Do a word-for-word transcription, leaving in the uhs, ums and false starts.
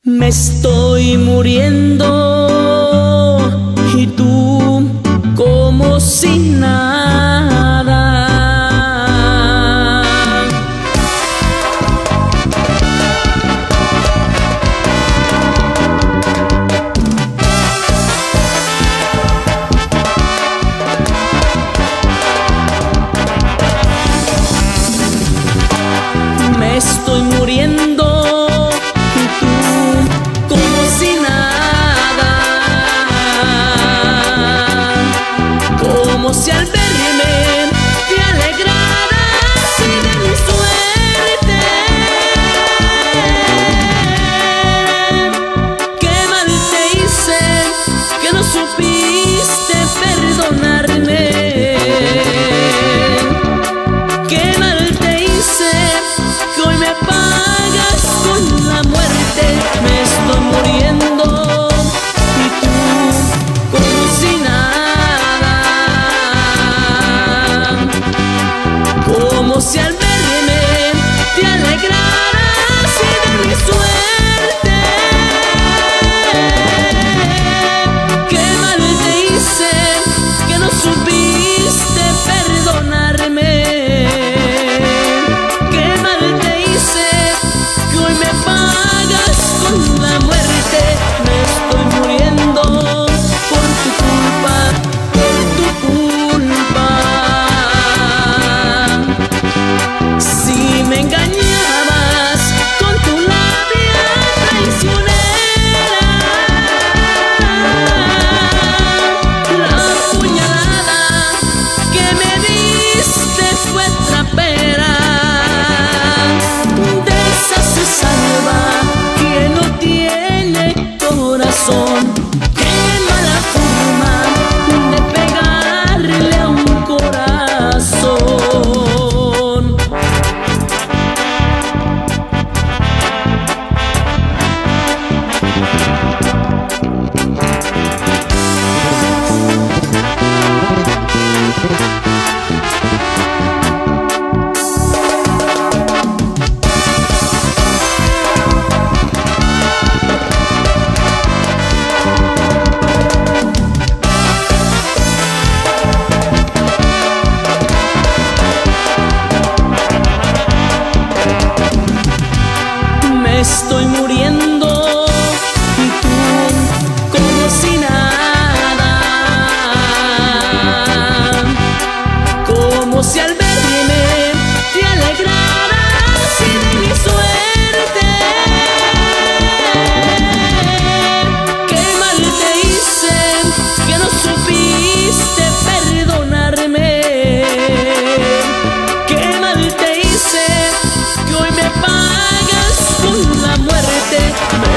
Me estoy muriendo y tú como si nada. Me estoy muriendo y tú como si nada, como si al verme te alegraras y de mi suerte. Qué mal te hice que no supiste perdonarme. Qué mal te hice que hoy me pagas con la muerte. Me estoy muriendo y tú como si nada, como si al verme te alegraras y de mi suerte. Qué mal te hice que no supiste perdonarme. Qué mal te hice que hoy me pagas con la muerte. Me estoy muriendo por tu culpa, por tu culpa. Si me engañabas con tu labia traicionera, la puñalada que me diste fue trapera. De esa se salva quien no tiene corazón. Qué mala forma de pegarle a un corazón. Me estoy muriendo y tú como si nada, como si al verme te alegraras y de mi suerte. Qué mal te hice que no supiste perdonarme. Qué mal te hice que hoy me pagas con la muerte.